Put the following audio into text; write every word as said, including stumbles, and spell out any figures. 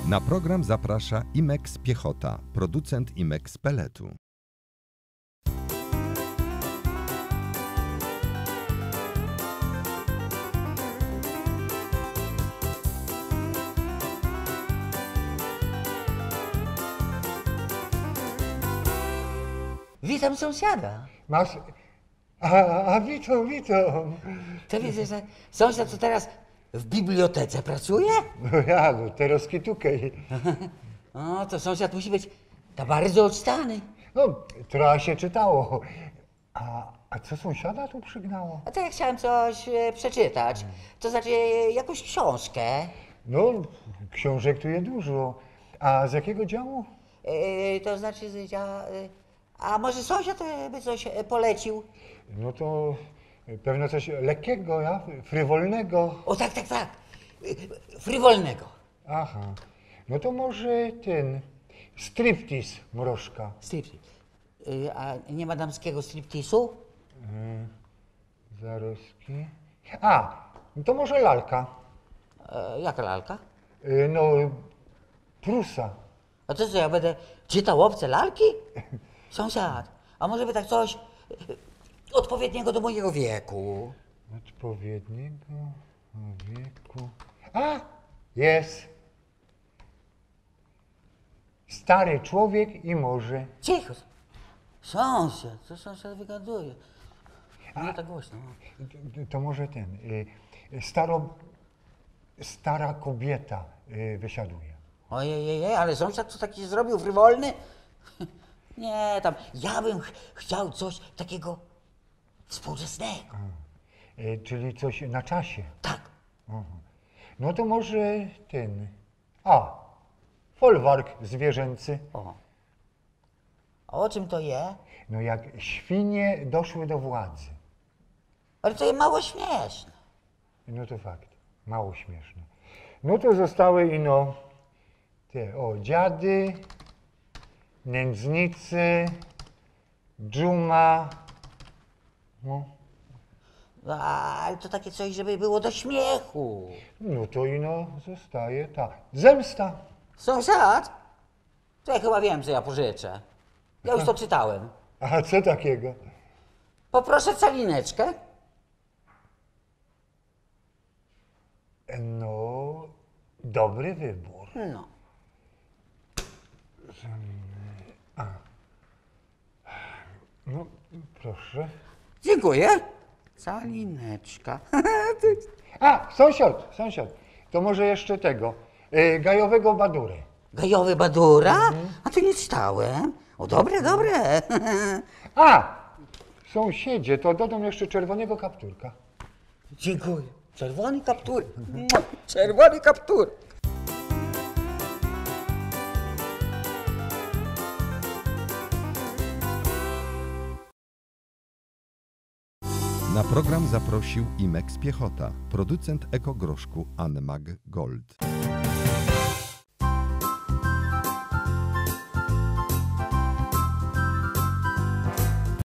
Na program zaprasza Imex Piechota, producent Imex Peletu. Witam sąsiada. Masz... A, a witam, witam. To widzę, że sąsiad to teraz w bibliotece pracuje? No ja, no teraz kitukej. O, to sąsiad musi być to bardzo odstany. No, trochę się czytało. A, a co sąsiada tu przygnało? A to ja chciałem coś e, przeczytać. To znaczy e, jakąś książkę. No, książek tu jest dużo. A z jakiego działu? E, to znaczy, że ja... E, a może sąsiad e, by coś e, polecił? No to pewno coś lekkiego, ja? Frywolnego. O tak, tak, tak. E, frywolnego. Aha. No to może ten... Striptease mrożka. Striptease. E, a nie ma damskiego striptisu? Hmm, zaroski. A, no to może lalka. E, jaka lalka? Y, No, Prusa. A to co, ja będę czytał obce lalki? Sąsiad, a może by tak coś e, odpowiedniego do mojego wieku? Odpowiedniego wieku. A! Jest. Stary człowiek i morze. Cicho. Sąsiad, co sąsiad wygaduje? Nie tak głośno. To, to może ten. y, Staro, stara kobieta y, wysiaduje. Ojej, ale sąsiad co taki się zrobił frywolny? Nie, tam, ja bym ch chciał coś takiego współczesnego. Y, Czyli coś na czasie. Tak. Aha. No to może ten. A! Folwark zwierzęcy. O. A o czym to je? No jak świnie doszły do władzy. Ale to jest mało śmieszne. No to fakt. Mało śmieszne. No to zostały ino te, o, dziady, nędznicy, dżuma. No, Ale to takie coś, żeby było do śmiechu. no to ino zostaje ta zemsta. Sąsiad? To ja chyba wiem, co ja pożyczę. Ja już to czytałem. A co takiego? Poproszę calineczkę. No, dobry wybór. No. No, proszę. Dziękuję. Calineczka. A, sąsiad, sąsiad. To może jeszcze tego, y, gajowego badury. Gajowy Badura? A to nie czytałem. O, dobre, dobre. A! Sąsiedzie, to dodam jeszcze czerwonego kapturka. Dziękuję. Czerwony kaptur. Czerwony kaptur. Na program zaprosił Imex Piechota, producent ekogroszku Anmag Gold.